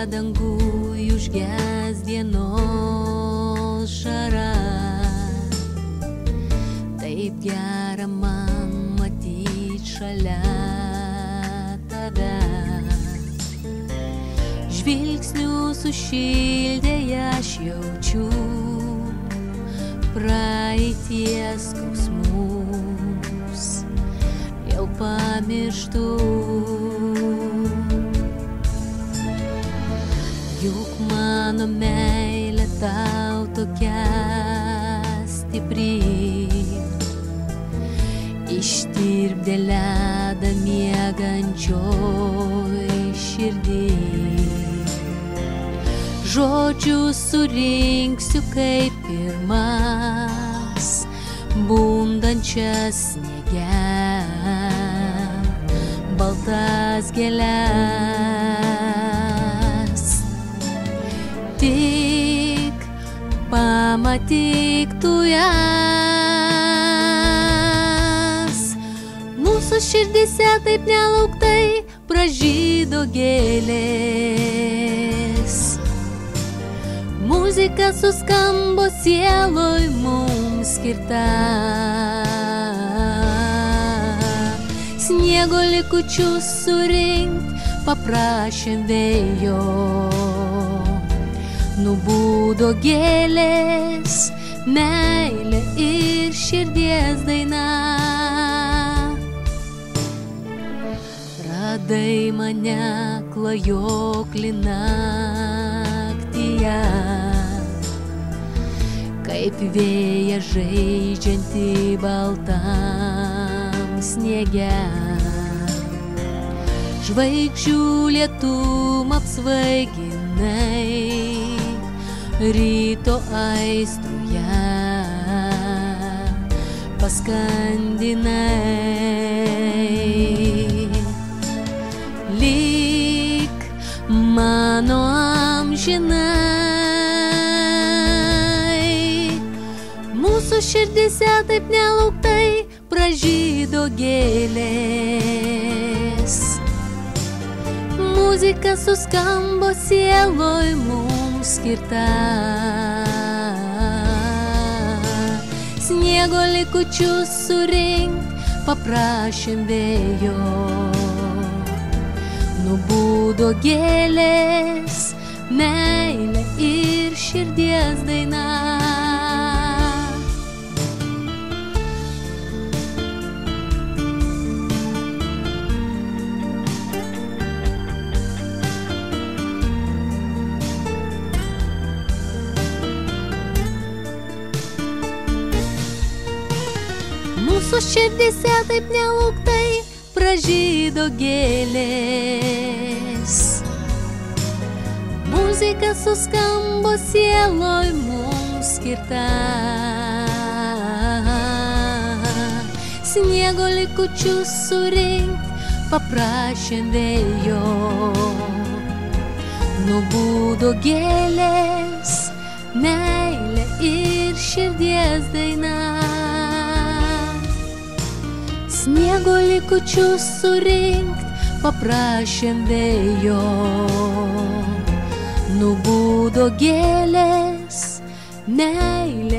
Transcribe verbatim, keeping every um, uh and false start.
danguj užges dienos šara. Taip gera man matyt šalia tave. Žvilgsnių sušildė aš jaučiu praeities skausmus, jau pamirštų. Juk mano meilė tau tokia stipri, ištirpdė ledą miegančioj širdį. Žodžius surinksiu kaip pirmas, bundančias sniege, baltas gėles. Tik pamatyk tu jas, mūsų širdyse taip nelauktai pražydo gėlės. Muzika suskambo sieloj mums skirta, sniego likučius surinkt paprašėm vėjo. Nubudo gėlės, meilė ir širdies daina. Radai mane klajoklį naktyje, kaip vėja žaidžianti baltam sniege. Žvaigždžių lietum apsvaiginai, ryto aistruje paskandinai. Lyg mano amžinai, mūsų širdyse taip nelauktai pražydo gėlės. Muzika suskambo sieloj mums skirta, sniego likučius surinkt paprašėm vėjo. Nubudo gėlės, meilė ir širdies daina. Mūsų širdyse taip nelauktai pražydo gėlės. Muzika suskambo sieloj mums skirta, sniego likučius surinkt paprašėm vėjo. Nubudo gėlės, meilė ir širdies daina. Sniego likučius surinkt paprašėm vėjo. Nubudo gėlės, meilė